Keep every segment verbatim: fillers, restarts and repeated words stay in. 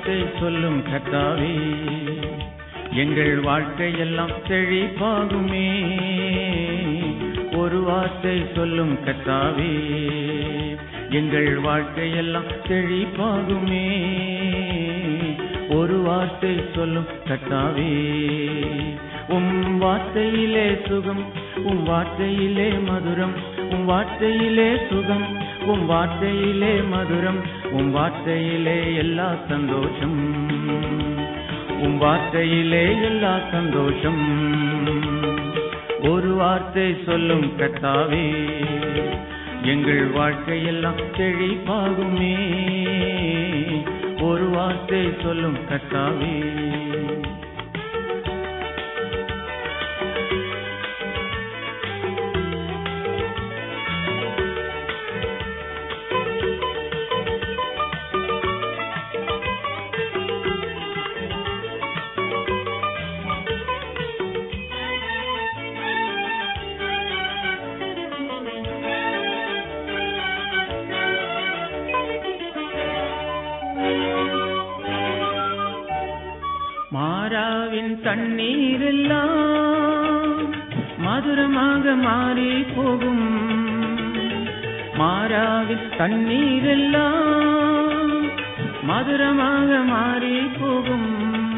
வார்த்தை சொல்லும் கர்த்தாவே, எங்கள் வாழ்க்கையெல்லாம் செழிப்பாகுமே. ஒரு வார்த்தை சொல்லும் கர்த்தாவே, எங்கள் வாழ்க்கையெல்லாம் செழிப்பாகுமே. ஒரு வார்த்தை சொல்லும் கர்த்தாவே, உம் வார்த்தையிலே சுகம், உம் வார்த்தையிலே மதுரம், உம் வார்த்தையிலே சுகம், உம் வார்த்தையிலே மதுரம், உம் வார்த்தையிலே எல்லா சந்தோஷம், உம் வார்த்தையிலே எல்லா சந்தோஷம். ஒரு வார்த்தை சொல்லும் கர்த்தாவே, எங்கள் வாழ்க்கையெல்லாம் செழிப்பாகுமே. ஒரு வார்த்தை சொல்லும் கர்த்தாவே. மாறாவின் தண்ணீரெல்லாம் மதுரமாக மாறி போகும். மாறாவின் தண்ணீரெல்லாம் மதுரமாக மாறி போகும்.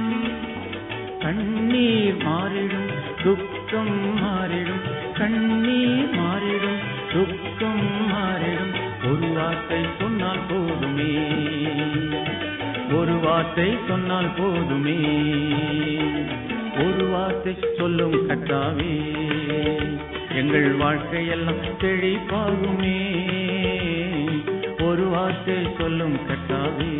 கண்ணீர் மாறிடும், துக்கம் மாறிடும், கண்ணீர் மாறிடும், துக்கம் மாறிடும். ஒரு வார்த்தை சொன்னால் போதுமே, ஒரு வார்த்தை சொன்னால் போதுமே. ஒரு வார்த்தை சொல்லும் கர்த்தாவே, எங்கள் வாழ்க்கையெல்லாம் செழிப்பாகுமே. ஒரு வார்த்தை சொல்லும் கர்த்தாவே.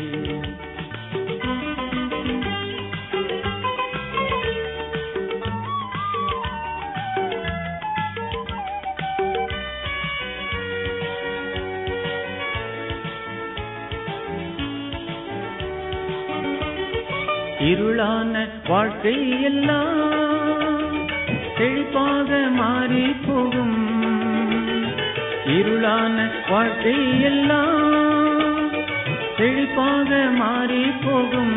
இருளான வாழ்க்கை எல்லாம் செழிப்பாக மாறி போகும். இருளான வாழ்க்கை எல்லாம் செழிப்பாக மாறி போகும்.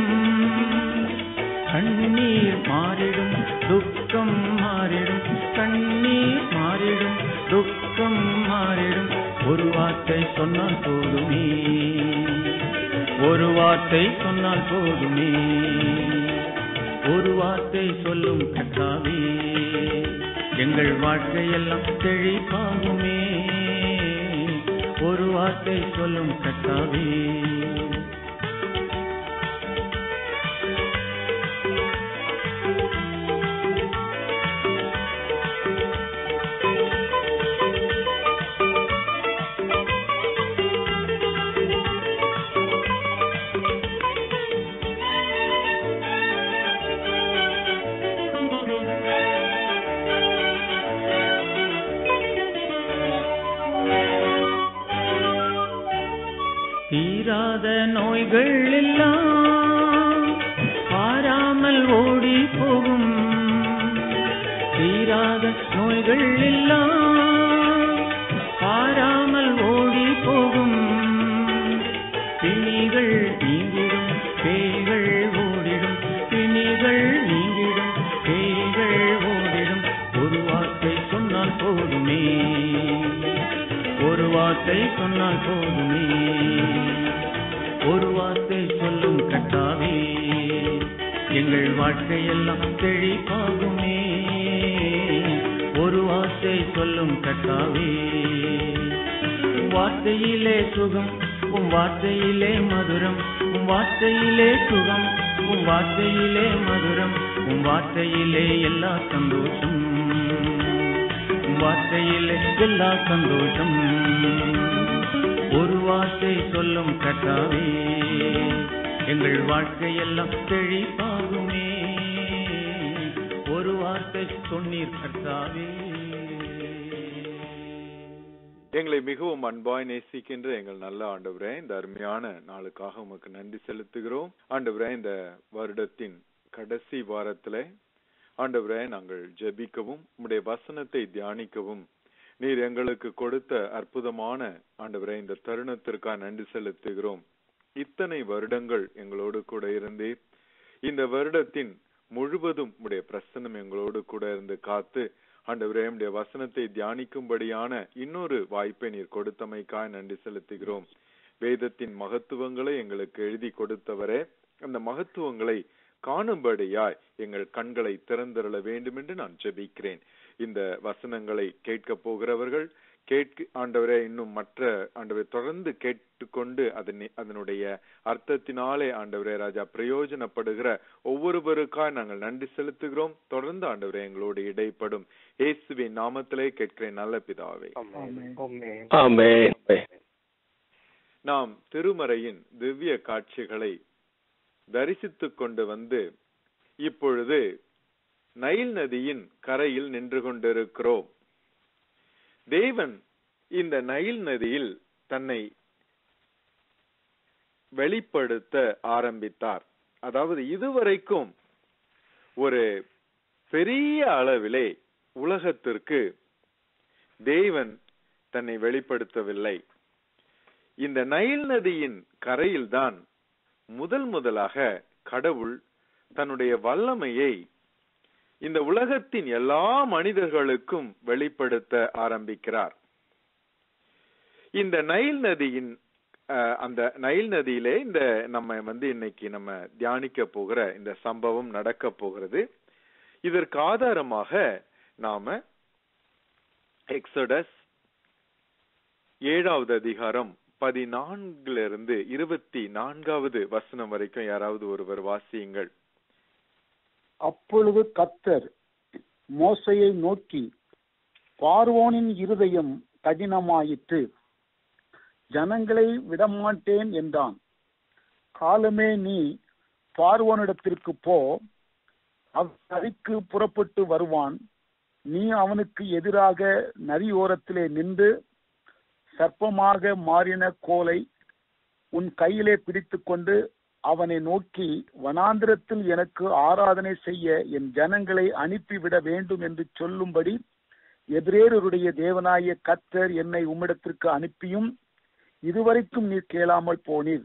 கண்ணீர் மாறிடும், துக்கம் மாறிடும், கண்ணீர் மாறிடும், துக்கம் மாறிடும். ஒரு வார்த்தை சொன்னால் போதுமே, ஒரு வார்த்தை சொன்னால் போதுமே. ஒரு வார்த்தை சொல்லும் கர்த்தாவே, எங்கள் வாழ்க்கையெல்லாம் செழிப்பாகுமே. ஒரு வார்த்தை சொல்லும் கர்த்தாவே. தீராத நோய்கள் எல்லாம் பாராமல் ஓடி போகும். தீராத நோய்கள் எல்லாம் பாராமல் ஓடி போகும். பிணிகள் நீங்கிடும், பேய்கள் ஓடிடும், பிணிகள் நீங்கிடும், பேய்கள் ஓடிடும். ஒரு வார்த்தை சொன்னால் போதுமே, ஒரு வார்த்தை சொன்னால் போதுமே. ஒரு வார்த்தை சொல்லும் கர்த்தாவே, எங்கள் வாழ்க்கையெல்லாம் செழிப்பாகுமே. ஒரு வார்த்தை சொல்லும் கர்த்தாவே, வார்த்தையிலே சுகம், உம் வார்த்தையிலே மதுரம், உம் வார்த்தையிலே சுகம், உம் வார்த்தையிலே மதுரம், உம் வார்த்தையிலே எல்லா சந்தோஷம், உம் வார்த்தையிலே எல்லா சந்தோஷம். ஒரு வார்த்தை சொல்லும் கர்த்தாவே, எங்கள் வாழ்க்கையெல்லாம் செழிப்பாகுமே. ஒரு வார்த்தை சொன்னீர் கர்த்தாவே. எங்களை மிகவும் அன்பாய் நேசிக்கின்ற எங்கள் நல்ல ஆண்டவரே, இந்த அருமையான நாளுக்காக உமக்கு நன்றி செலுத்துகிறோம். ஆண்டவரே, இந்த வருடத்தின் கடைசி வாரத்திலே ஆண்டவரே நாங்கள் ஜெபிக்கவும் உம்முடைய வசனத்தை தியானிக்கவும் நீர் எங்களுக்கு கொடுத்த அற்புதமான ஆண்டவரே இந்த தருணத்திற்காக நன்றி செலுத்துகிறோம். இத்தனை வருடங்கள் எங்களோடு கூட இருந்து இந்த வருடத்தின் முழுவதும் உடைய பிரசன்னம் எங்களோடு கூட இருந்து காத்து ஆண்டவரே உம்முடைய வசனத்தை தியானிக்கும்படியான இன்னொரு வாய்ப்பை நீர் கொடுத்தமைக்காய் நன்றி செலுத்துகிறோம். வேதத்தின் மகத்துவங்களை எங்களுக்கு எழுதி கொடுத்தவரே, அந்த மகத்துவங்களை காணும்படியாய் எங்கள் கண்களை திறந்தருள வேண்டும் என்று நான் ஜெபிக்கிறேன். இந்த வசனங்களை கேட்க போகிறவர்கள் கேட்க ஆண்டவரே இன்னும் மற்ற ஆண்டவரை தொடர்ந்து கேட்டுக்கொண்டு அதனை அதனுடைய அர்த்தத்தினாலே ஆண்டவரே ராஜா பிரயோஜனப்படுகிற ஒவ்வொருவருக்காய் நாங்கள் நன்றி செலுத்துகிறோம். தொடர்ந்து ஆண்டவரே எங்களோடு இடைப்படும் இயேசுவின் நாமத்திலே கேட்கிறேன் நல்ல பிதாவே. நாம் திருமறையின் திவ்ய காட்சிகளை தரிசித்துக் கொண்டு வந்து இப்பொழுது நைல் நதியின் கரையில் நின்று கொண்டிருக்கிறோம். தேவன் இந்த நைல் நதியில் தன்னை வெளிப்படுத்த ஆரம்பித்தார். அதாவது இதுவரைக்கும் ஒரு பெரிய அளவிலே உலகத்திற்கு தேவன் தன்னை வெளிப்படுத்தவில்லை. இந்த நைல் நதியின் கரையில்தான் முதல் முதலாக கடவுள் தன்னுடைய வல்லமையை இந்த உலகத்தின் எல்லா மனிதர்களுக்கும் வெளிப்படுத்த ஆரம்பிக்கிறார். இந்த நைல் நதியின் அந்த நைல் நதியிலே இந்த நம்ம வந்து இன்னைக்கு நம்ம தியானிக்க போகிற இந்த சம்பவம் நடக்க போகிறது. இதற்கு ஆதாரமாக நாம எக்ஸோடஸ் ஏழாவது அதிகாரம் பதினான்கிலிருந்து இருபத்தி நான்காவது வசனம் வரைக்கும் யாராவது ஒருவர் வாசியுங்கள். அப்பொழுது கர்த்தர் மோசேயை நோக்கி, பார்வோனின் இருதயம் கடினமாயிற்று, ஜனங்களை விடமாட்டேன் என்றான். காலமே நீ பார்வோனிடத்திற்கு போ, நதிக்கு புறப்பட்டு வருவான். நீ அவனுக்கு எதிராக நதியோரத்திலே நின்று சர்ப்பமாக மாறின கோலை உன் கையிலே பிடித்து கொண்டு அவனை நோக்கி, வனாந்திரத்தில் எனக்கு ஆராதனை செய்ய என் ஜனங்களை அனுப்பிவிட வேண்டும் என்று சொல்லும்படி எபிரேயருடைய தேவனாகிய கர்த்தர் என்னை உம்மிடத்திற்கு அனுப்பியும் இதுவரைக்கும் நீர் கேளாமல் போனீர்.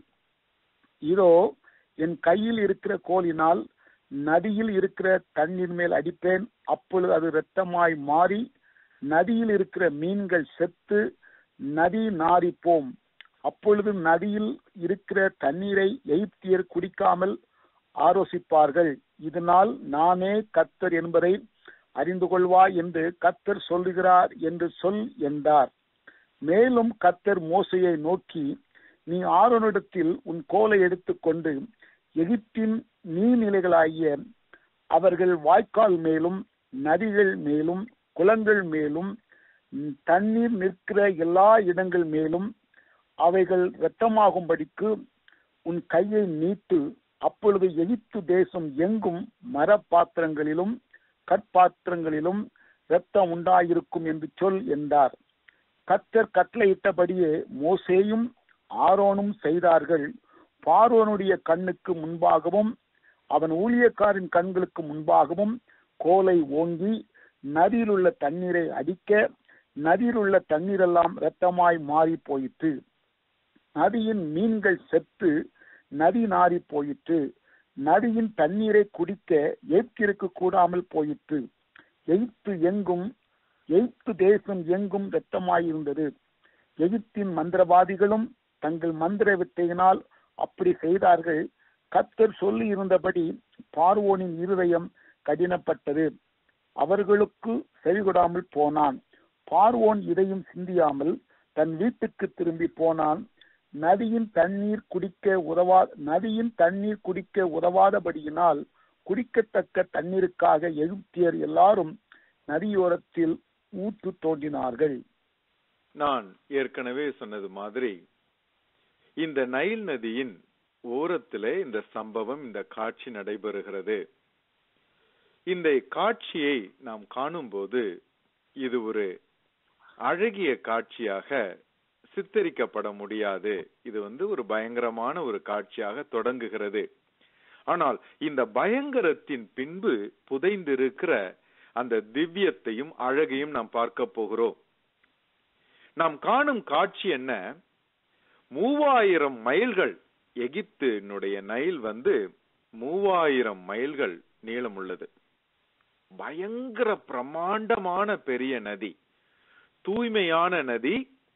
இதோ என் கையில் இருக்கிற கோலினால் நதியில் இருக்கிற தண்ணீர் மேல் அடிப்பேன். அப்பொழுது அது இரத்தமாய் மாறி நதியில் இருக்கிற மீன்கள் செத்து நதி நாறிப்போம். அப்பொழுது நதியில் இருக்கிற தண்ணீரை எகிப்தியர் குடிக்காமல் ஆரோசிப்பார்கள். இதனால் நானே கர்த்தர் என்பதை அறிந்து கொள்வாய் என்று கர்த்தர் சொல்லுகிறார் என்று சொல் என்றார். மேலும் கர்த்தர் மோசேயை நோக்கி, நீ ஆரோனிடத்தில் உன் கோலை எடுத்துக்கொண்டு எகிப்தின் நீர்நிலைகளாகிய அவர்கள் வாய்க்கால் மேலும் நதிகள் மேலும் குளங்கள் மேலும் தண்ணீர் நிற்கிற எல்லா இடங்கள் மேலும் அவைகள் இரத்தமாகும்படிக்கு உன் கையை நீட்டு. அப்பொழுது எகிப்து தேசம் எங்கும் மரப்பாத்திரங்களிலும் கற்பாத்திரங்களிலும் இரத்தம் உண்டாயிருக்கும் என்று சொல் என்றார். கர்த்தர் கட்டளையிட்டபடியே மோசேயும் ஆரோனும் செய்தார்கள். பார்வோனுடைய கண்ணுக்கு முன்பாகவும் அவன் ஊழியக்காரின் கண்களுக்கு முன்பாகவும் கோலை ஓங்கி நதியில் உள்ள தண்ணீரை அடிக்க நதியில் உள்ள தண்ணீரெல்லாம் இரத்தமாய் மாறி போயிற்று. நதியின் மீன்கள் செத்து நதி நாறி போயிற்று. நதியின் தண்ணீரை குடிக்க எகிப்திற்கு கூடாமல் போயிற்று. எகிப்து எங்கும் எகிப்து தேசம் எங்கும் இரத்தமாயிருந்தது. எகிப்தின் மந்திரவாதிகளும் தங்கள் மந்திர வித்தையினால் அப்படி செய்தார்கள். கர்த்தர் சொல்லி இருந்தபடி பார்வோனின் இருதயம் கடினப்பட்டது, அவர்களுக்கு செவிகொடாமல் போனான். பார்வோன் இதையும் சிந்தியாமல் தன் வீட்டுக்கு திரும்பி போனான். நதியின் தண்ணீர் குடிக்க உதவா நதியின் தண்ணீர் குடிக்க உதவாதபடியினால் குடிக்கத்தக்க தண்ணீருக்காக எகிப்தியர் எல்லாரும் நதியோரத்தில் ஊற்று தோண்டினார்கள். நான் ஏற்கனவே சொன்னது மாதிரி இந்த நைல் நதியின் ஓரத்திலே இந்த சம்பவம் இந்த காட்சி நடைபெறுகிறது. இந்த காட்சியை நாம் காணும் போது இது ஒரு அழகிய காட்சியாக சித்தரிக்கப்பட முடியாது. இது வந்து ஒரு பயங்கரமான ஒரு காட்சியாக தொடங்குகிறது. ஆனால் இந்த பயங்கரத்தின் பின்பு புதைந்திருக்கிற அந்த திவ்யத்தையும் அழகையும் நாம் பார்க்க போகிறோம். நாம் காணும் காட்சி என்ன? மூவாயிரம் மைல்கள் எகிப்தினுடைய நைல் வந்து மூவாயிரம் மைல்கள் நீளம் உள்ளது. பயங்கர பிரமாண்டமான பெரிய நதி, தூய்மையான நதி,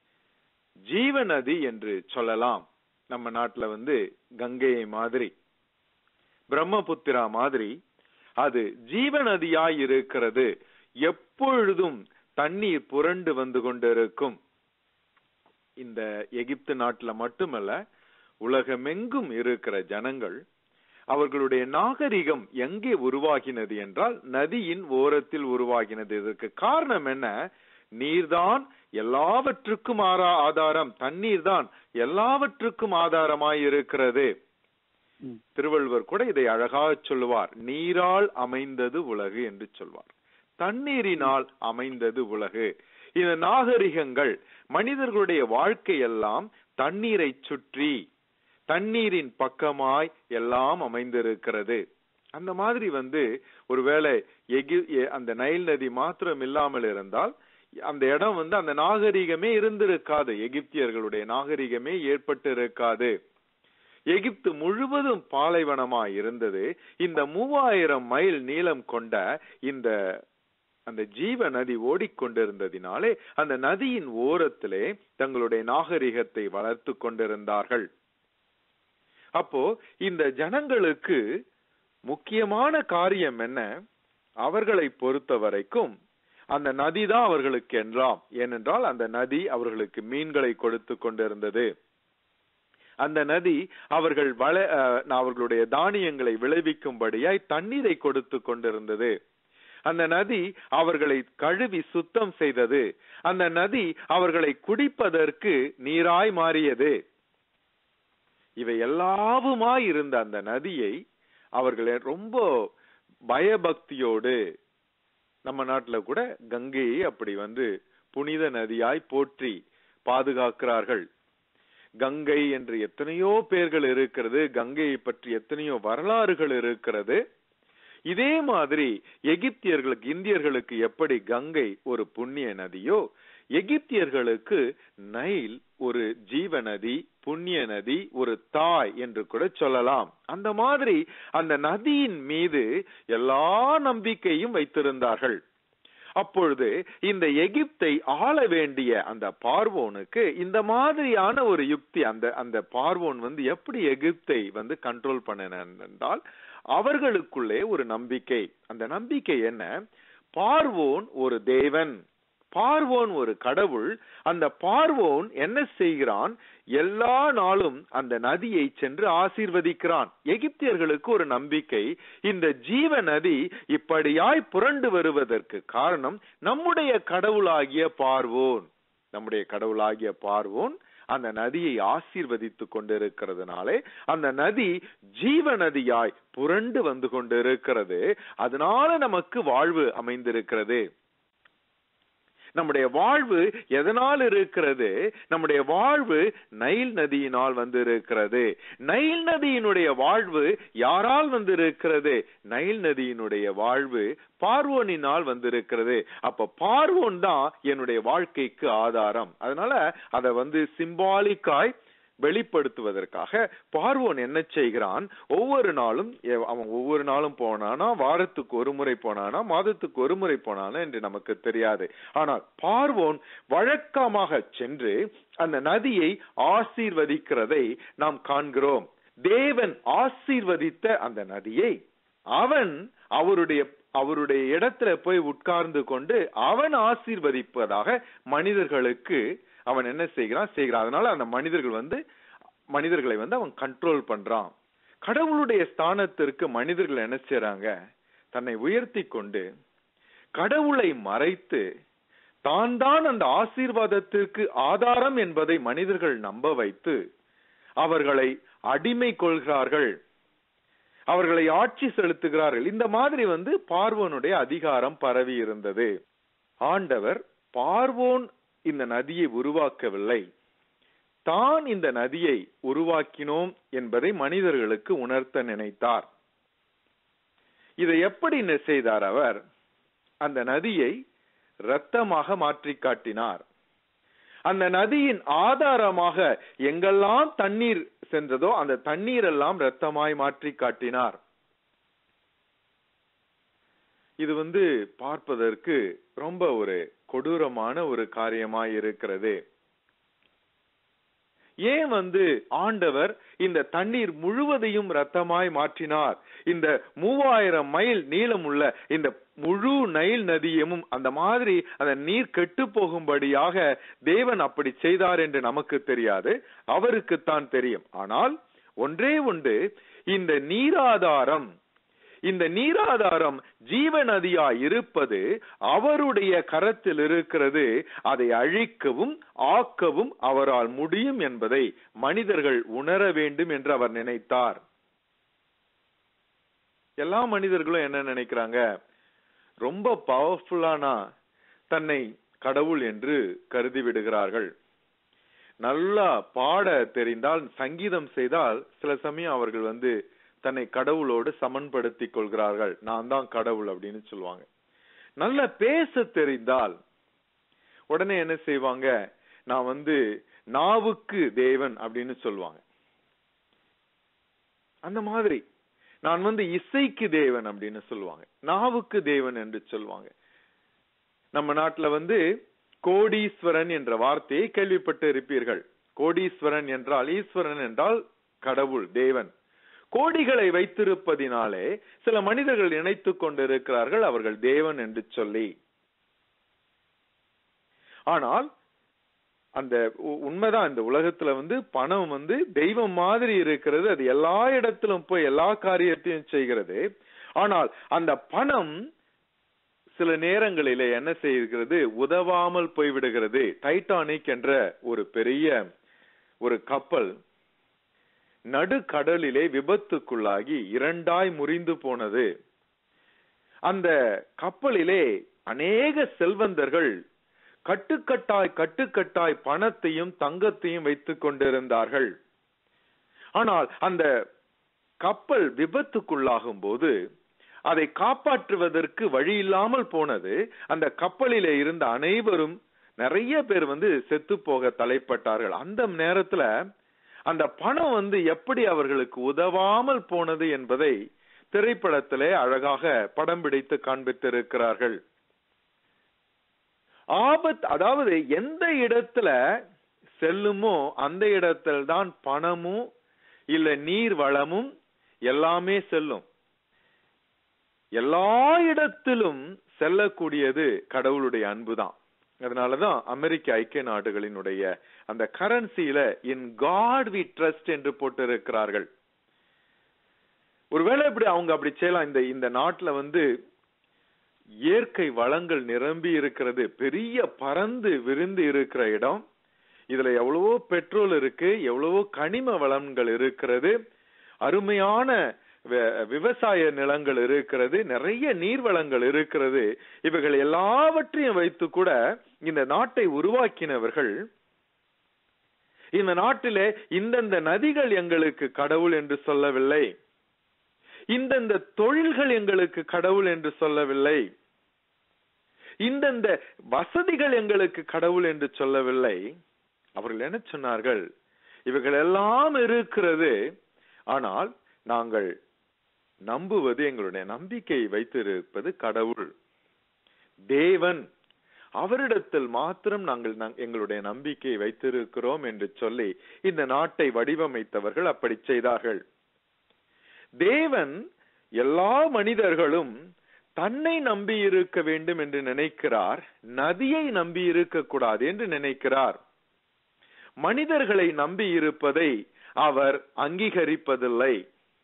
ஜீவ நதி என்று சொல்லலாம். நம்ம நாட்டுல வந்து கங்கையை மாதிரி, பிரம்மபுத்திரா மாதிரி அது ஜீவ நதியாய் இருக்கிறது. எப்பொழுதும் தண்ணீர் புரண்டு வந்து கொண்டிருக்கும். இந்த எகிப்து நாட்டுல மட்டுமல்ல, உலகமெங்கும் இருக்கிற ஜனங்கள், அவர்களுடைய நாகரிகம் எங்கே உருவாகினது என்றால் நதியின் ஓரத்தில் உருவாகினது. இதற்கு காரணம் என்ன? நீர்தான் எல்லாவற்றுக்கும் ஆதாரம், தண்ணீர் தான் எல்லாவற்றுக்கும் ஆதாரமாய் இருக்கிறது. திருவள்ளுவர் கூட இதை அழகாக சொல்லுவார், நீரால் அமைந்தது உலகு என்று சொல்வார். தண்ணீரினால் அமைந்தது உலகு. இந்த நாகரிகங்கள், மனிதர்களுடைய வாழ்க்கை எல்லாம் தண்ணீரை சுற்றி, தண்ணீரின் பக்கமாய் எல்லாம் அமைந்திருக்கிறது. அந்த மாதிரி வந்து ஒருவேளை எகி அந்த நைல் நதி மாத்திரம் இல்லாமல் இருந்தால் அந்த இடம் வந்து அந்த நாகரிகமே இருந்திருக்காது, எகிப்தியர்களுடைய நாகரிகமே ஏற்பட்டு இருக்காது. எகிப்து முழுவதும் பாலைவனமாய் இருந்தது. இந்த மூவாயிரம் மைல் நீளம் கொண்ட இந்த அந்த ஜீவ நதி ஓடிக்கொண்டிருந்ததினாலே அந்த நதியின் ஓரத்திலே தங்களுடைய நாகரிகத்தை வளர்த்து கொண்டிருந்தார்கள். அப்போ இந்த ஜனங்களுக்கு முக்கியமான காரியம் என்ன? அவர்களை பொறுத்த வரைக்கும் அந்த நதி தான் அவர்களுக்கு எல்லாம். ஏனென்றால் அந்த நதி அவர்களுக்கு மீன்களை கொடுத்து கொண்டிருந்தது. அந்த நதி அவர்கள் வள அவர்களுடைய தானியங்களை விளைவிக்கும்படியாய் தண்ணீரை கொடுத்து கொண்டிருந்தது. அந்த நதி அவர்களை கழுவி சுத்தம் செய்தது. அந்த நதி அவர்களை குடிப்பதற்கு நீராய் மாறியது. இவை எல்லாவுமாய் இருந்த அந்த நதியை அவர்கள் ரொம்ப பயபக்தியோடு, நம்ம நாட்டுல கூட கங்கையை அப்படி வந்து புனித நதியாய் போற்றி பாதுகாக்கிறார்கள். கங்கை என்று எத்தனையோ பேர்கள் இருக்கிறது, கங்கையை பற்றி எத்தனையோ வரலாறுகள் இருக்கிறது. இதே மாதிரி எகிப்தியர்களுக்கு, இந்தியர்களுக்கு எப்படி கங்கை ஒரு புண்ணிய நதியோ, எகிப்தியர்களுக்கு நைல் ஒரு ஜீவ நதி, புண்ணிய நதி, ஒரு தாய் என்று கூட சொல்லலாம். அந்த மாதிரி அந்த நதியின் மீது எல்லா நம்பிக்கையும் வைத்திருந்தார்கள். அப்பொழுது இந்த எகிப்தை ஆள வேண்டிய அந்த பார்வோனுக்கு இந்த மாதிரியான ஒரு யுக்தி, அந்த அந்த பார்வோன் வந்து எப்படி எகிப்தை வந்து கண்ட்ரோல் பண்ணினான் என்றால், அவர்களுக்குள்ளே ஒரு நம்பிக்கை. அந்த நம்பிக்கை என்ன? பார்வோன் ஒரு தேவன், பார்வோன் ஒரு கடவுள். அந்த பார்வோன் என்ன செய்கிறான்? எல்லா நாளும் அந்த நதியை சென்று ஆசீர்வதிக்கிறான். எகிப்தியர்களுக்கு ஒரு நம்பிக்கை, இந்த ஜீவ நதி இப்படியாய் புரண்டு வருவதற்கு காரணம் நம்முடைய கடவுளாகிய பார்வோன். நம்முடைய கடவுளாகிய பார்வோன் அந்த நதியை ஆசீர்வதித்துக் கொண்டிருக்கிறதுனாலே அந்த நதி ஜீவ நதியாய் புரண்டு வந்து கொண்டிருக்கிறது. அதனால நமக்கு வாழ்வு அமைந்திருக்கிறது. நம்முடைய வாழ்வு எதனால் இருக்கிறது? நம்முடைய வாழ்வு நைல் நதியினால் வந்து இருக்கிறது. நைல் நதியினுடைய வாழ்வு யாரால் வந்து இருக்கிறது? நைல் நதியினுடைய வாழ்வு பார்வோனினால் வந்திருக்கிறது. அப்ப பார்வோன் தான் என்னுடைய வாழ்க்கைக்கு ஆதாரம். அதனால அதை வந்து சிம்பாலிக்காய் வெளிப்படுத்துவதற்காக பார்வோன் என்ன செய்கிறான்? ஒவ்வொரு நாளும் அவன் ஒவ்வொரு நாளும் போனானா, வாரத்துக்கு ஒரு முறை போனானா, மாதத்துக்கு ஒரு முறை போனானா என்று நமக்கு தெரியாது. ஆனால் பார்வோன் வழக்கமாக சென்று அந்த நதியை ஆசீர்வதிக்கிறதை நாம் காண்கிறோம். தேவன் ஆசீர்வதித்த அந்த நதியை அவன் அவருடைய அவருடைய இடத்துல போய் உட்கார்ந்து கொண்டு அவன் ஆசீர்வதிப்பதாக மனிதர்களுக்கு அவன் என்ன செய்கிறான் செய்கிறான் அதனால அந்த மனிதர்கள் வந்து மனிதர்களை வந்து அவன் கண்ட்ரோல் பண்றான். கடவுளுடைய ஸ்தானத்திற்கு மனிதர்கள் என்ன செய்றாங்க? தன்னை உயர்த்தி கொண்டு கடவுளை மறைத்து தான் தான் அந்த ஆசீர்வாதத்திற்கு ஆதாரம் என்பதை மனிதர்கள் நம்ப வைத்து அவர்களை அடிமை கொள்கிறார்கள், அவர்களை ஆட்சி செலுத்துகிறார்கள். இந்த மாதிரி வந்து பார்வோனுடைய அதிகாரம் பரவி இருந்தது. ஆண்டவர் பார்வோன் இந்த நதியை உருவாக்கவில்லை, தான் இந்த நதியை உருவாக்கினோம் என்பதை மனிதர்களுக்கு உணர்த்த நினைத்தார். இதை எப்படி செய்தார்? அவர் அந்த நதியை இரத்தமாக மாற்றி காட்டினார். அந்த நதியின் ஆதாரமாக எங்கெல்லாம் தண்ணீர் சென்றதோ அந்த தண்ணீர் எல்லாம் இரத்தமாய் மாற்றி காட்டினார். இது வந்து பார்ப்பதற்கு ரொம்ப ஒரு கொடூரமான ஒரு காரியமாய் இருக்கிறது. ஏன் வந்து ஆண்டவர் இந்த தண்ணீர் முழுவதையும் இரத்தமாய் மாற்றினார்? இந்த மூவாயிரம் மைல் நீளமுள்ள இந்த முழு நைல் நதியும் அந்த மாதிரி அந்த நீர் கெட்டு போகும்படியாக தேவன் அப்படி செய்தார் என்று நமக்கு தெரியாது, அவருக்குத்தான் தெரியும். ஆனால் ஒன்றே ஒன்று, இந்த நீராதாரம் இந்த நீராதாரம் ஜீவ நதியா இருப்பது அவருடைய கரத்தில் இருக்கிறது. அதை அழிக்கவும் ஆக்கவும் அவரால் முடியும் என்பதை மனிதர்கள் உணர வேண்டும் என்று அவர் நினைத்தார். எல்லா மனிதர்களும் என்ன நினைக்கிறாங்க? ரொம்ப பவர்ஃபுல்லானா தன்னை கடவுள் என்று கருதி விடுகிறார்கள். நல்லா பாட தெரிந்தால், சங்கீதம் செய்தால் சில சமயம் அவர்கள் வந்து தன்னை கடவுளோடு சமன்படுத்திக் கொள்கிறார்கள். நான் தான் கடவுள் அப்படின்னு சொல்லுவாங்க. நல்ல பேச தெரிந்தால் உடனே என்ன செய்வாங்க? நான் வந்து நாவுக்கு தேவன் அப்படின்னு சொல்லுவாங்க. அந்த மாதிரி நான் வந்து இசைக்கு தேவன் அப்படின்னு சொல்லுவாங்க, நாவுக்கு தேவன் என்று சொல்லுவாங்க. நம்ம நாட்டுல வந்து கோடீஸ்வரன் என்ற வார்த்தையை கேள்விப்பட்டு இருப்பீர்கள். கோடீஸ்வரன் என்றால், ஈஸ்வரன் என்றால் கடவுள், தேவன். கோடிகளை வைத்திருப்பதினாலே சில மனிதர்கள் நினைத்துக் கொண்டிருக்கிறார்கள் அவர்கள் தேவன் என்று சொல்லி. ஆனால் அந்த உண்மைதான், இந்த உலகத்துல வந்து பணம் வந்து தெய்வம் மாதிரி இருக்கிறது. அது எல்லா இடத்திலும் போய் எல்லா காரியத்தையும் செய்கிறது. ஆனால் அந்த பணம் சில நேரங்களிலே என்ன செய்கிறது? உதவாமல் போய்விடுகிறது. டைட்டானிக் என்ற ஒரு பெரிய ஒரு கப்பல் நடுக்கடலிலே விபத்துக்குள்ளாகி இரண்டாய் முறிந்து போனது. அந்த கப்பலிலே அநேக செல்வந்தர்கள் கட்டுக்கட்டாய் கட்டுக்கட்டாய் பணத்தையும் தங்கத்தையும் வைத்துக் கொண்டிருந்தார்கள். ஆனால் அந்த கப்பல் விபத்துக்குள்ளாகும் போது அதை காப்பாற்றுவதற்கு வழி இல்லாமல் போனது. அந்த கப்பலிலே இருந்த அனைவரும், நிறைய பேர் வந்து செத்து போக தலைப்பட்டார்கள். அந்த நேரத்துல அந்த பணம் வந்து எப்படி அவர்களுக்கு உதவாமல் போனது என்பதை திரைப்படத்திலே அழகாக படம் பிடித்து காண்பித்திருக்கிறார்கள். ஆபத்து, அதாவது எந்த இடத்துல செல்லுமோ அந்த இடத்தில் தான் பணமும் இல்ல நீர் வளமும் எல்லாமே செல்லும். எல்லா இடத்திலும் செல்லக்கூடியது கடவுளுடைய அன்புதான். அதனாலதான் அமெரிக்க ஐக்கிய நாடுகளினுடைய அந்த கரன்சியில இன் காட் வி ட்ரஸ்ட் என்று போட்டு இருக்கிறார்கள். ஒருவேளை இப்படி அவங்க அப்படி செய்யலாம். இந்த இந்த நாட்டுல வந்து இயற்கை வளங்கள் நிரம்பி இருக்கிறது, பெரிய பறந்து விரிந்து இருக்கிற இடம். இதுல எவ்வளவோ பெட்ரோல் இருக்கு, எவ்வளவோ கனிம வளங்கள் இருக்கிறது, அருமையான விவசாய நிலங்கள் இருக்கிறது, நிறைய நீர்வளங்கள் இருக்கிறது. இவைகள் எல்லாவற்றையும் வைத்து கூட இந்த நாட்டை உருவாக்கினவர்கள் இந்த நாட்டிலே இந்தந்த நதிகள் எங்களுக்கு கடவுள் என்று சொல்லவில்லை, இந்தந்த தொழில்கள் எங்களுக்கு கடவுள் என்று சொல்லவில்லை, இந்தந்த வசதிகள் எங்களுக்கு கடவுள் என்று சொல்லவில்லை. அவர்கள் என்ன சொன்னார்கள்? இவைகள் எல்லாம் இருக்கிறது, ஆனால் நாங்கள் நம்புவது, எங்களுடைய நம்பிக்கை வைத்திருப்பது கடவுள், தேவன். அவரிடத்தில் மாத்திரம் நாங்கள் எங்களுடைய நம்பிக்கையை வைத்திருக்கிறோம் என்று சொல்லி இந்த நாட்டை வடிவமைத்தவர்கள் அப்படி செய்தார்கள். தேவன் எல்லா மனிதர்களும் தன்னை நம்பி இருக்க வேண்டும் என்று நினைக்கிறார், நதியை நம்பி இருக்க கூடாது என்று நினைக்கிறார். மனிதர்களை நம்பி இருப்பதை அவர் அங்கீகரிப்பதில்லை.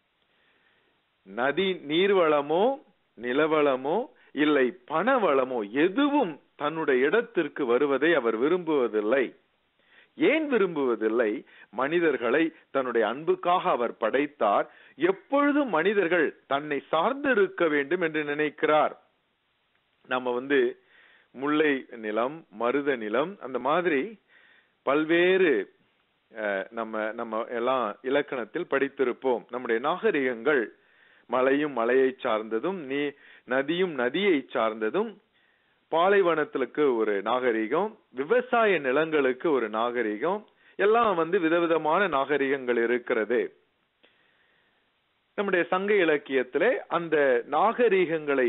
நதி நீர்வளமோ நிலவளமோ இல்லை பணவளமோ எதுவும் தன்னுடைய இடத்திற்கு வருவதை அவர் விரும்புவதில்லை. ஏன் விரும்புவதில்லை? மனிதர்களை தன்னுடைய அன்புக்காக அவர் படைத்தார். எப்பொழுதும் மனிதர்கள் தன்னை சார்ந்து இருக்க வேண்டும் என்று நினைக்கிறார். நம்ம வந்து முல்லை நிலம், மருத நிலம், அந்த மாதிரி பல்வேறு நம்ம நம்ம எல்லாம் இலக்கணத்தில் படித்திருப்போம். நம்முடைய நாகரிகங்கள் மலையும் மலையை சார்ந்ததும், நீ நதியும் நதியை சார்ந்ததும், பாலைவனத்திற்கு ஒரு நாகரிகம், விவசாய நிலங்களுக்கு ஒரு நாகரிகம், எல்லாம் வந்து விதவிதமான நாகரிகங்கள் இருக்கிறது. நம்முடைய சங்க இலக்கியத்திலே அந்த நாகரிகங்களை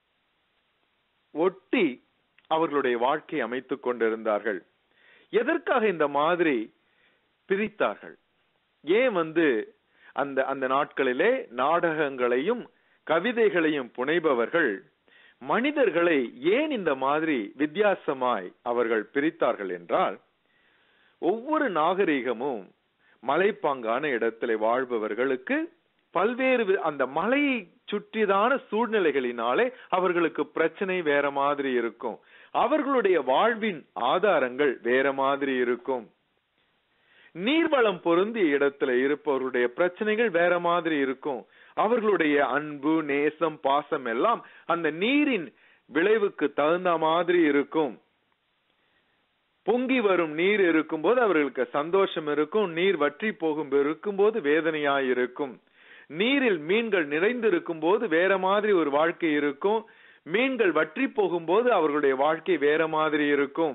ஒட்டி அவர்களுடைய வாழ்க்கை அமைத்துக் கொண்டிருந்தார்கள். எதற்காக இந்த மாதிரி பிரித்தார்கள்? ஏன் வந்து அந்த அந்த நாட்களிலே நாடகங்களையும் கவிதைகளையும் புனைபவர்கள் மனிதர்களை ஏன் இந்த மாதிரி வித்தியாசமாய் அவர்கள் பிரித்தார்கள் என்றால், ஒவ்வொரு நாகரிகமும் மலைப்பாங்கான இடத்திலே வாழ்பவர்களுக்கு பல்வேறு அந்த மலையை சுற்றிதான சூழ்நிலைகளினாலே அவர்களுக்கு பிரச்சனை வேற மாதிரி இருக்கும். அவர்களுடைய வாழ்வின் ஆதாரங்கள் வேற மாதிரி இருக்கும். நீர்வளம் பொருந்திய இடத்துல இருப்பவர்களுடைய பிரச்சனைகள் வேற மாதிரி இருக்கும். அவர்களுடைய அன்பு, நேசம், பாசம் எல்லாம் அந்த நீரின் விளைவுக்கு தகுந்த மாதிரி இருக்கும். பொங்கி வரும் நீர் இருக்கும்போது அவர்களுக்கு சந்தோஷம் இருக்கும். நீர் வற்றி போகும் இருக்கும்போது வேதனையாயிருக்கும். நீரில் மீன்கள் நிறைந்திருக்கும் போது வேற மாதிரி ஒரு வாழ்க்கை இருக்கும். மீன்கள் வற்றி போகும்போது அவர்களுடைய வாழ்க்கை வேற மாதிரி இருக்கும்.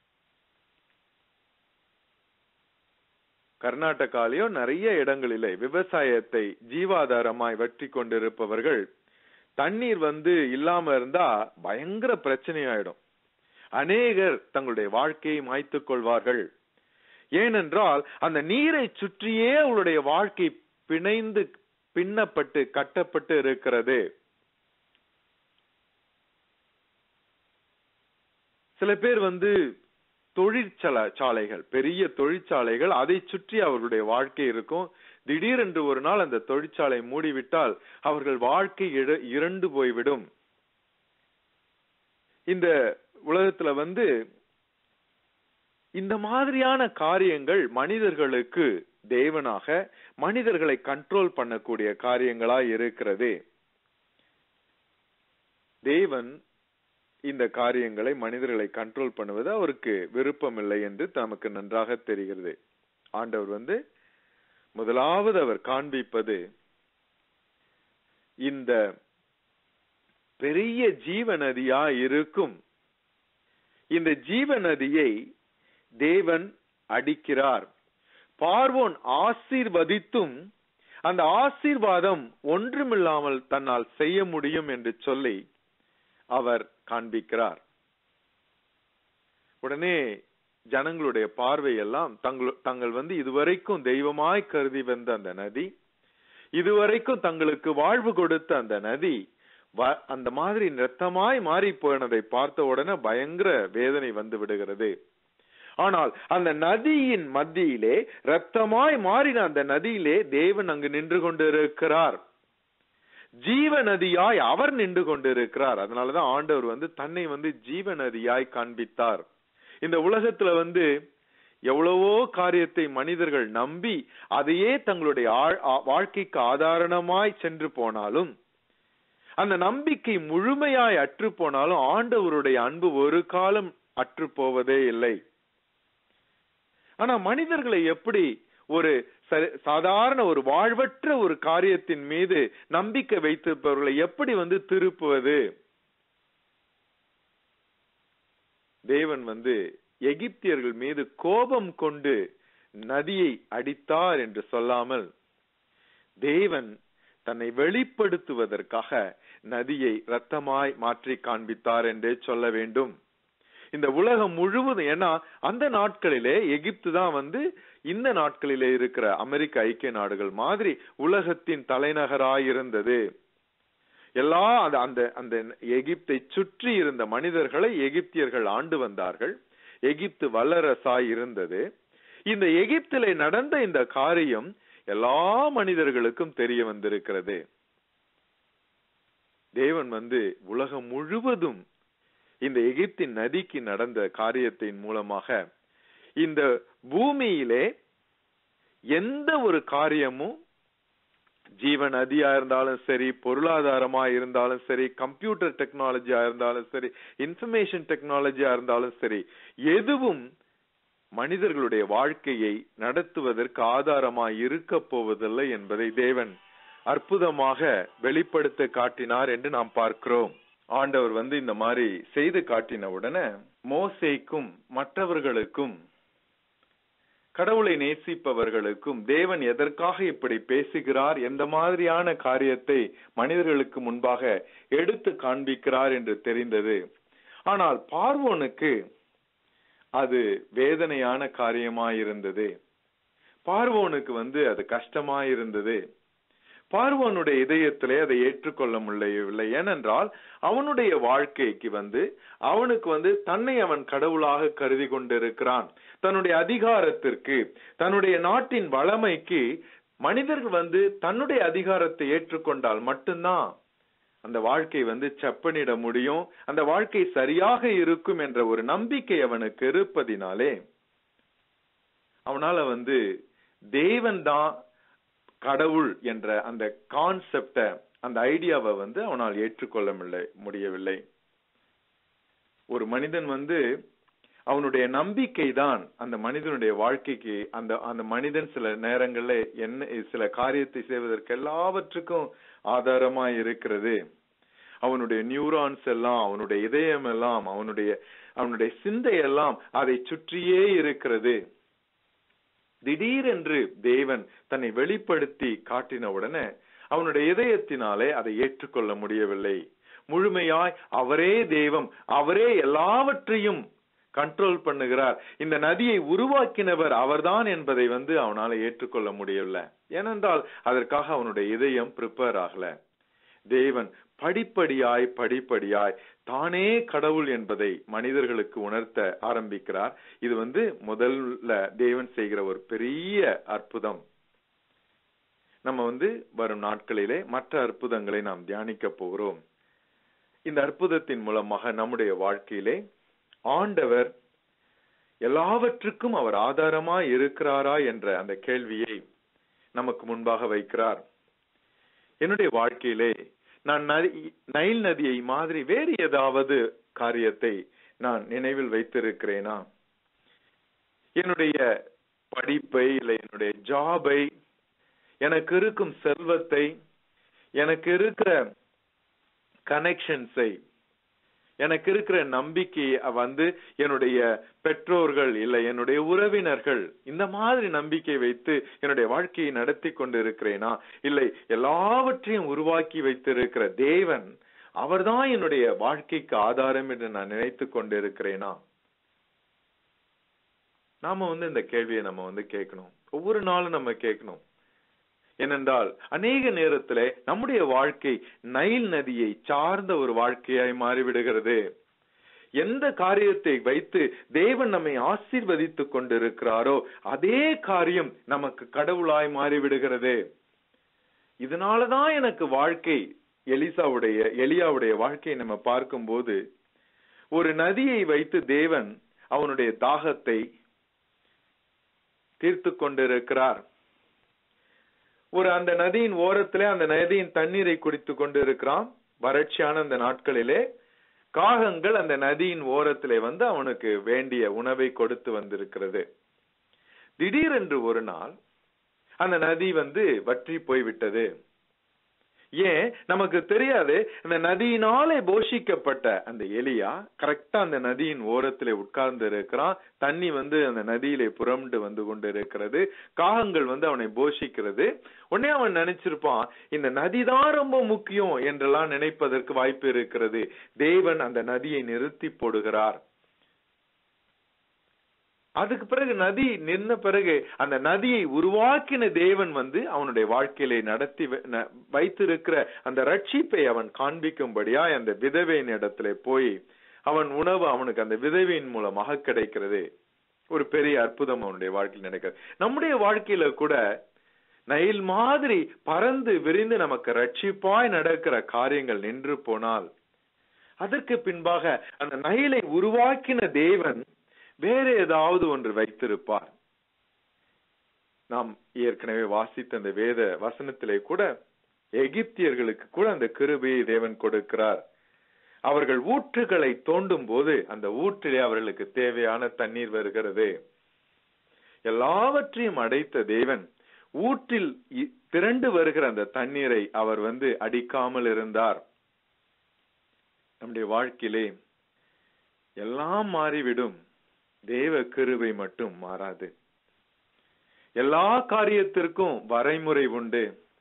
கர்நாடகாலேயோ நிறைய இடங்களிலே விவசாயத்தை ஜீவாதாரமாய் வற்றி கொண்டிருப்பவர்கள் தண்ணீர் வந்து இல்லாம இருந்தா பயங்கர பிரச்சனை ஆயிடும். அநேகர் தங்களுடைய வாழ்க்கையை மாய்த்துக் கொள்வார்கள். ஏனென்றால் அந்த நீரை சுற்றியே அவளுடைய வாழ்க்கை பிணைந்து பின்னப்பட்டு கட்டப்பட்டு இருக்கிறது. சில பேர் வந்து தொழிற்சாலைகள், பெரிய தொழிற்சாலைகள், அதை சுற்றி அவர்களுடைய வாழ்க்கை இருக்கும். திடீரென்று ஒரு நாள் அந்த தொழிற்சாலை மூடிவிட்டால் அவர்கள் வாழ்க்கை இரண்டு போய்விடும். இந்த உலகத்துல வந்து இந்த மாதிரியான காரியங்கள் மனிதர்களுக்கு தேவனாக மனிதர்களை கண்ட்ரோல் பண்ணக்கூடிய காரியங்களா இருக்கிறது. தேவன் இந்த காரியங்களை மனிதர்களை கண்ட்ரோல் பண்ணுவது அவருக்கு விருப்பம் இல்லை என்று நமக்கு நன்றாக தெரிகிறது. ஆண்டவர் வந்து முதலாவது அவர் காண்பிப்பது இந்த பெரிய ஜீவ நதியா இருக்கும் இந்த ஜீவ நதியை தேவன் அடிக்கிறார். பார்வோன் ஆசீர்வதித்தும் அந்த ஆசீர்வாதம் ஒன்றுமில்லாமல் தன்னால் செய்ய முடியும் என்று சொல்லி அவர் காண்பிக்கிறார். உடனே ஜனங்களுடைய பார்வையெல்லாம் தங்கள் தங்கள் வந்து இதுவரைக்கும் தெய்வமாய் கருதி வந்த அந்த நதி, இதுவரைக்கும் தங்களுக்கு வாழ்வு கொடுத்த அந்த நதி அந்த மாதிரி இரத்தமாய் மாறி போனதை பார்த்த உடனே பயங்கர வேதனை வந்து விடுகிறது. ஆனால் அந்த நதியின் மத்தியிலே இரத்தமாய் மாறின அந்த நதியிலே தேவன் அங்கு நின்று கொண்டிருக்கிறார். ஜீவ நதியாய் அவர் நின்று கொண்டிருக்கிறார். அதனாலதான் ஆண்டவர் வந்து தன்னை வந்து ஜீவ நதியாய் காண்பித்தார். இந்த உலகத்துல வந்து எவ்வளவோ காரியத்தை மனிதர்கள் நம்பி அதையே தங்களுடைய வாழ்க்கைக்கு ஆதாரணமாய் சென்று போனாலும், அந்த நம்பிக்கை முழுமையாய் அற்று போனாலும் ஆண்டவருடைய அன்பு ஒரு காலம் அற்று போவதே இல்லை. ஆனா மனிதர்களை எப்படி ஒரு சாதாரண ஒரு வாழ்வற்ற ஒரு காரியத்தின் மீது நம்பிக்கை வைத்திருப்பவர்களை எப்படி வந்து திருப்புவது? தேவன் வந்து எகிப்தியர்கள் மீது கோபம் கொண்டு நதியை அடித்தார் என்று சொல்லாமல், தேவன் தன்னை வெளிப்படுத்துவதற்காக நதியை இரத்தமாய் மாற்றி காண்பித்தார் என்றே சொல்ல வேண்டும். இந்த உலகம் முழுவதும், ஏன்னா அந்த நாட்களிலே எகிப்து தான் வந்து இந்த நாட்களிலே இருக்கிற அமெரிக்க ஐக்கிய நாடுகள் மாதிரி உலகத்தின் தலைநகராயிருந்தது. எல்லா அந்த அந்த எகிப்தை சுற்றி இருந்த மனிதர்களை எகிப்தியர்கள் ஆண்டு வந்தார்கள். எகிப்து வல்லரசாய் இருந்தது. இந்த எகிப்திலே நடந்த இந்த காரியம் எல்லா மனிதர்களுக்கும் தெரிய வந்திருக்கிறது. தேவன் வந்து உலகம் முழுவதும் இந்த எகிப்தின் நதிக்கு நடந்த காரியத்தின் மூலமாக இந்த பூமியிலே எந்த ஒரு காரியமும், ஜீவ நதியா இருந்தாலும் சரி, பொருளாதாரமா இருந்தாலும் சரி, கம்ப்யூட்டர் டெக்னாலஜியா இருந்தாலும் சரி, இன்ஃபர்மேஷன் டெக்னாலஜியா இருந்தாலும் சரி, எதுவும் மனிதர்களுடைய வாழ்க்கையை நடத்துவதற்கு ஆதாரமாய் இருக்க போவதில்லை என்பதை தேவன் அற்புதமாக வெளிப்படுத்த காட்டினார் என்று நாம் பார்க்கிறோம். ஆண்டவர் வந்து இந்த மாதிரி செய்து காட்டின உடனே மோசேக்கும் மற்றவர்களுக்கும் கடவுளை நேசிப்பவர்களுக்கும் தேவன் எதற்காக இப்படி பேசுகிறார், எந்த மாதிரியான காரியத்தை மனிதர்களுக்கு முன்பாக எடுத்து காண்பிக்கிறார் என்று தெரிந்தது. ஆனால் பார்வோனுக்கு அது வேதனையான காரியமாயிருந்தது. பார்வோனுக்கு வந்து அது கஷ்டமாயிருந்தது. பார்வோனுடைய இதயத்திலே அதை ஏற்றுக்கொள்ள முடியவில்லை. ஏனென்றால் அவனுடைய வாழ்க்கைக்கு வந்து அவனுக்கு வந்து தன்னை அவன் கடவுளாக கருதி கொண்டிருக்கிறான். தன்னுடைய அதிகாரத்திற்கு, தன்னுடைய நாட்டின் வளமைக்கு மனிதர்கள் வந்து தன்னுடைய அதிகாரத்தை ஏற்றுக்கொண்டால் மட்டும்தான் அந்த வாழ்க்கை வந்து செப்பனிட முடியும், அந்த வாழ்க்கை சரியாக இருக்கும் என்ற ஒரு நம்பிக்கை அவனுக்கு இருப்பதினாலே அவனால வந்து தேவன் தான் கடவுள் என்ற அந்த கான்செப்ட, அந்த ஐடியாவை வந்து அவனால் ஏற்றுக்கொள்ள முடியவில்லை. ஒரு மனிதன் வந்து அவனுடைய நம்பிக்கை தான் அந்த மனிதனுடைய வாழ்க்கைக்கு, அந்த அந்த மனிதன் சில நேரங்கள்ல என்ன சில காரியத்தை செய்வதற்கு எல்லாவற்றுக்கும் ஆதாரமா இருக்கிறது. அவனுடைய நியூரான்ஸ் எல்லாம், அவனுடைய இதயம் எல்லாம், அவனுடைய அவனுடைய சிந்தை எல்லாம் அதை சுற்றியே இருக்கிறது. திடீரென்று தேவன் தன்னை வெளிப்படுத்தி காட்டின உடனே அவனுடைய இதயத்தினாலே அதை ஏற்றுக்கொள்ள முடியவில்லை. முழுமையாய் அவரே தெய்வம், அவரே எல்லாவற்றையும் கண்ட்ரோல் பண்ணுகிறார், இந்த நதியை உருவாக்கினவர் அவர்தான் என்பதை வந்து அவனால ஏற்றுக்கொள்ள முடியவில்லை. ஏனென்றால் அதற்காக அவனுடைய இதயம் ப்ரிப்பேர் ஆகல. தேவன் படிப்படியாய் படிப்படியாய் தானே கடவுள் என்பதை மனிதர்களுக்கு உணர்த்த ஆரம்பிக்கிறார். இது வந்து முதல்ல தேவன் செய்கிற ஒரு பெரிய அற்புதம். நம்ம வந்து வரும் நாட்களிலே மற்ற அற்புதங்களை நாம் தியானிக்க போகிறோம். இந்த அற்புதத்தின் மூலமாக நம்முடைய வாழ்க்கையிலே ஆண்டவர் எல்லாவற்றுக்கும் அவர் ஆதாரமா இருக்கிறாரா என்ற அந்த கேள்வியை நமக்கு முன்பாக வைக்கிறார். என்னுடைய வாழ்க்கையிலே நான் நைல் நதியை மாதிரி வேறு ஏதாவது காரியத்தை நான் நினைவில் வைத்திருக்கிறேனா? என்னுடைய படிப்பை, இல்லை என்னுடைய ஜாபை, எனக்கு இருக்கும் செல்வத்தை, எனக்கு இருக்கிற கனெக்ஷன்ஸை, எனக்கு இருக்கிற நம்பிக்கையை வந்து என்னுடைய பெற்றோர்கள் இல்லை என்னுடைய உறவினர்கள், இந்த மாதிரி நம்பிக்கை வைத்து என்னுடைய வாழ்க்கையை நடத்தி கொண்டு இருக்கிறேனா? இல்லை எல்லாவற்றையும் உருவாக்கி வைத்திருக்கிற தேவன் அவர்தான் என்னுடைய வாழ்க்கைக்கு ஆதாரம் என்று நான் நினைத்து கொண்டு இருக்கிறேனா? நாம வந்து இந்த கேள்வியை நம்ம வந்து கேட்கணும். ஒவ்வொரு நாளும் நம்ம கேட்கணும். ஏனென்றால் அநேக நேரத்துல நம்முடைய வாழ்க்கை நைல் நதியை சார்ந்த ஒரு வாழ்க்கையாய் மாறிவிடுகிறது. எந்த காரியத்தை வைத்து தேவன் நம்மை ஆசீர்வதித்துக் கொண்டிருக்கிறாரோ அதே காரியம் நமக்கு கடவுளாய் மாறிவிடுகிறது. இதனாலதான் எனக்கு வாழ்க்கை, எலிசாவுடைய எலியாவுடைய வாழ்க்கையை நம்ம பார்க்கும் போது ஒரு நதியை வைத்து தேவன் அவனுடைய தாகத்தை தீர்த்து கொண்டிருக்கிறார். ஒரு அந்த நதியின் ஓரத்திலே அந்த நதியின் தண்ணீரை குடித்து கொண்டு இருக்கிறான். வறட்சியான அந்த நாட்களிலே காகங்கள் அந்த நதியின் ஓரத்திலே வந்து அவனுக்கு வேண்டிய உணவை கொடுத்து வந்திருக்கிறது. திடீரென்று ஒரு நாள் அந்த நதி வந்து வற்றி போய்விட்டது. ஏன் நமக்கு தெரியாது. அந்த நதியினாலே போஷிக்கப்பட்ட அந்த எலியா கரெக்டா அந்த நதியின் ஓரத்திலே உட்கார்ந்து இருக்கிறான். தண்ணி வந்து அந்த நதியிலே புரண்டு வந்து கொண்டு இருக்கிறது. காகங்கள் வந்து அவனை போஷிக்கிறது. உடனே அவன் நினைச்சிருப்பான், இந்த நதிதான் ரொம்ப முக்கியம் என்றெல்லாம் நினைப்பதற்கு வாய்ப்பு இருக்கிறது. தேவன் அந்த நதியை நிறுத்தி போடுகிறார். அதுக்கு பிறகு நதி நின்ன பிறகு அந்த நதியை உருவாக்கின தேவன் வந்து அவனுடைய வாழ்க்கையிலே நடத்தி வைத்திருக்கிற அந்த ரட்சிப்பை அவன் காண்பிக்கும்படியா அந்த விதவையின் இடத்துல போய் அவன் உணவு அவனுக்கு அந்த விதவையின் மூலமாக கிடைக்கிறது. ஒரு பெரிய அற்புதம் அவனுடைய வாழ்க்கையில் நடக்கிறது. நம்முடைய வாழ்க்கையில கூட நைல் மாதிரி பறந்து விரிந்து நமக்கு ரட்சிப்பாய் நடக்கிற காரியங்கள் நின்று போனால் அதற்கு பின்பாக அந்த நைலை உருவாக்கின தேவன் வேற ஏதாவது ஒன்று வைத்திருப்பார். நாம் ஏற்கனவே வாசித்த அந்த வேத வசனத்திலே கூட எகிப்தியர்களுக்கு கூட அந்த கிருபையை தேவன் கொடுக்கிறார். அவர்கள் ஊற்றுகளை தோண்டும் போது அந்த ஊற்றிலே அவர்களுக்கு தேவையான தண்ணீர் வருகிறது. எல்லாவற்றையும் அடைத்த தேவன் ஊற்றில் திரண்டு வருகிற அந்த தண்ணீரை அவர் வந்து அடிக்காமல் இருந்தார். நம்முடைய வாழ்க்கையிலே எல்லாம் மாறிவிடும், தேவ கிருபை மட்டும் மாறாது. எல்லா காரியத்திற்கும் வரைமுறை உண்டு,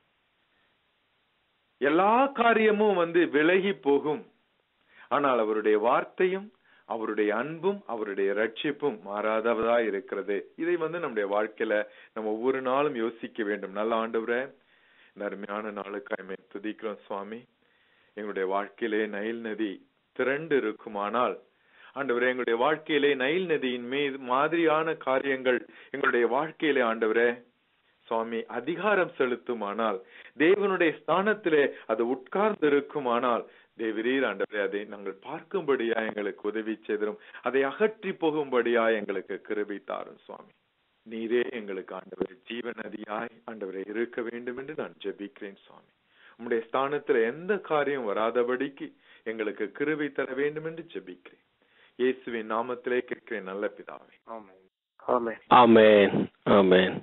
எல்லா காரியமும் வந்து விலகி போகும். ஆனால் அவருடைய வார்த்தையும் அவருடைய அன்பும் அவருடைய ரட்சிப்பும் மாறாதவதா இருக்கிறது. இதை வந்து நம்முடைய வாழ்க்கையில நம்ம ஒவ்வொரு நாளும் யோசிக்க வேண்டும். நல்ல ஆண்டவரே, இந்த அருமையான நாளுக்காய் துதிக்கிறோம் சுவாமி. எங்களுடைய வாழ்க்கையிலே நைல் நதி திரண்டு இருக்குமானால், ஆண்டவரே, எங்களுடைய வாழ்க்கையிலே நைல் நதியின் மீது மாதிரியான காரியங்கள் எங்களுடைய வாழ்க்கையிலே ஆண்டவரே சுவாமி அதிகாரம் செலுத்துமானால், தேவனுடைய ஸ்தானத்திலே அது உட்கார்ந்து இருக்குமானால், தேவரீர் ஆண்டவரே அதை நாங்கள் பார்க்கும்படியா எங்களுக்கு உதவி செய்தரும், அதை அகற்றி போகும்படியா எங்களுக்கு கிருபை தாரும் சுவாமி. நீரே எங்களுக்கு ஆண்டவரே ஜீவ நதியாய் ஆண்டவரே இருக்க வேண்டும் என்று நான் ஜெபிக்கிறேன் சுவாமி. உம்முடைய ஸ்தானத்துல எந்த காரியம் வராதபடிக்கு எங்களுக்கு கிருபை தர வேண்டும் என்று ஜெபிக்கிறேன். இயேசுவின் நாமத்திலே கேட்கிறேன் நல்ல பிதாவே, ஆமென். ஆமென் ஆமென் ஆமென்.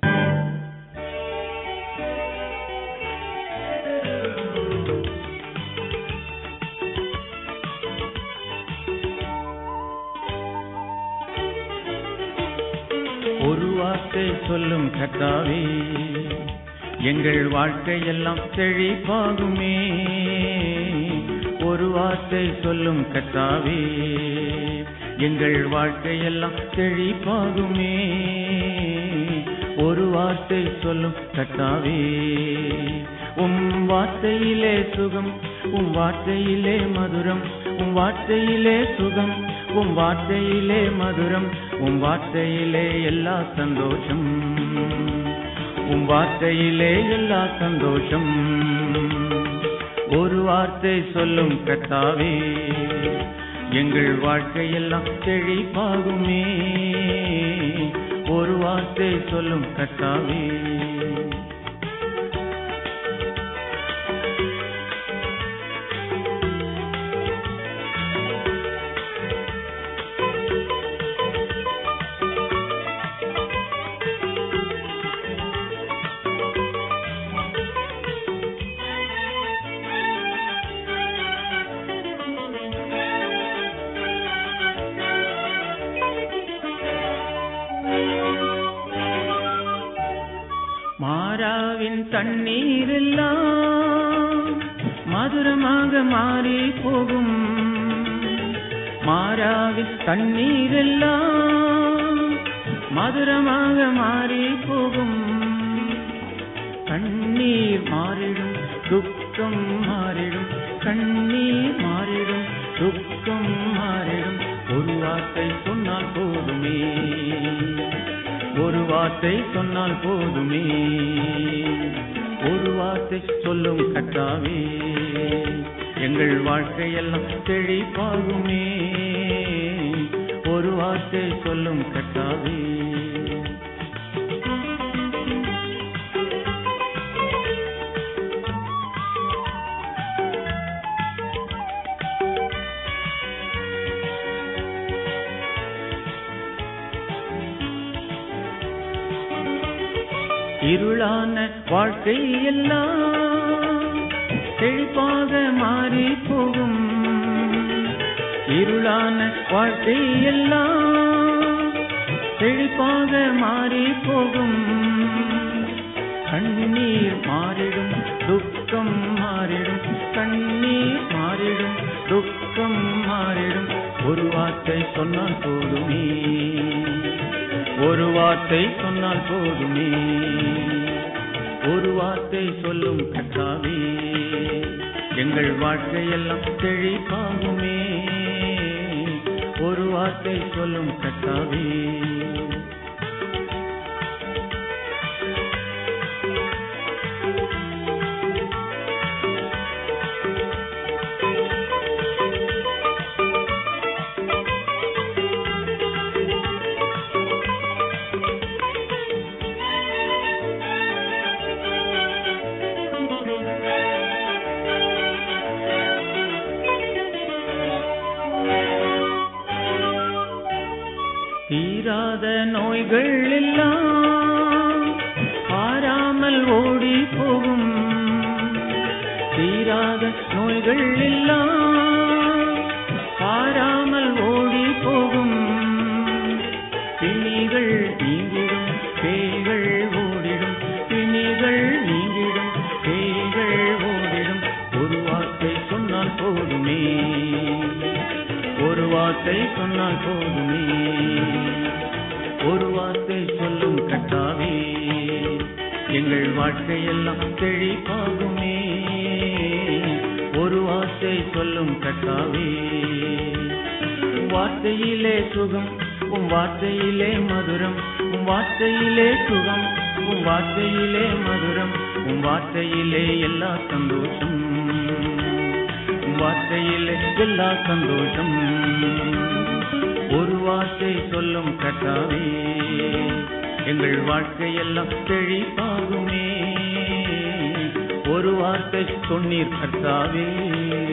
ஒரு வார்த்தை சொல்லும் கர்த்தாவே, எங்கள் வாழ்க்கையெல்லாம் செழிப்பாகுமே. ஒரு வார்த்தை சொல்லும் கர்த்தாவே, எங்கள் வாழ்க்கையெல்லாம் செழிப்பாகுமே. ஒரு வார்த்தை சொல்லும் கர்த்தாவே, உம் வார்த்தையிலே சுகம், உம் வார்த்தையிலே மதுரம், உம் வார்த்தையிலே சுகம், உம் வார்த்தையிலே மதுரம், உம் வார்த்தையிலே எல்லா சந்தோஷம், உம் வார்த்தையிலே எல்லா சந்தோஷம். ஒரு வார்த்தை சொல்லும் கர்த்தாவே, எங்கள் வாழ்க்கையெல்லாம் செழிப்பாகுமே. ஒரு வார்த்தை சொல்லும் கர்த்தாவே. மாறாவின் தண்ணீரெல்லாம் மதுரமாக மாறி போகும். மாறாவின் தண்ணீரெல்லாம் மதுரமாக மாறி போகும். கண்ணீர் மாறிடும், துக்கம் மாறிடும், கண்ணீர் மாறிடும், துக்கம் மாறிடும். ஒரு வார்த்தை சொன்னால் போதுமே, ஒரு வார்த்தை சொன்னால் போதுமே. ஒரு வார்த்தை சொல்லும் கர்த்தாவே, எங்கள் வாழ்க்கையெல்லாம் செழிப்பாகுமே. ஒரு வார்த்தை சொல்லும் கர்த்தாவே. இருளான வாழ்க்கை எல்லாம் செழிப்பாக மாறி போகும். இருளான வாழ்க்கை எல்லாம் செழிப்பாக மாறி போகும். கண்ணீர் மாறிடும், துக்கம் மாறிடும், கண்ணீர் மாறிடும், துக்கம் மாறிடும். ஒரு வார்த்தை சொன்னால் போதுமே, ஒரு வார்த்தை சொன்னால் போதுமே. ஒரு வார்த்தை சொல்லும் கர்த்தாவே, எங்கள் வாழ்க்கையெல்லாம் செழிப்பாகுமே. ஒரு வார்த்தை சொல்லும் கர்த்தாவே. தீராத நோய்கள் எல்லாம் பாராமல் ஓடி போகும். தீராத நோய்கள் எல்லாம் சொன்னால் போதுமே, ஒரு வார்த்தை சொன்னால் போதுமே, ஒரு வார்த்தை சொல்லும் கர்த்தாவே, எங்கள் வாழ்க்கையெல்லாம் செழிப்பாகுமே, ஒரு வார்த்தை சொல்லும் கர்த்தாவே. வார்த்தையிலே சுகம், உம் வார்த்தையிலே மதுரம், உம் வார்த்தையிலே சுகம், உம் வார்த்தையிலே மதுரம், உம் வார்த்தையிலே எல்லா சந்தோஷம், உம் வார்த்தையிலே எல்லா சந்தோஷம். ஒரு வார்த்தை சொல்லும் கர்த்தாவே, எங்கள் வாழ்க்கையெல்லாம் செழிப்பாகுமே, ஒரு வார்த்தை சொன்னீர் கர்த்தாவே.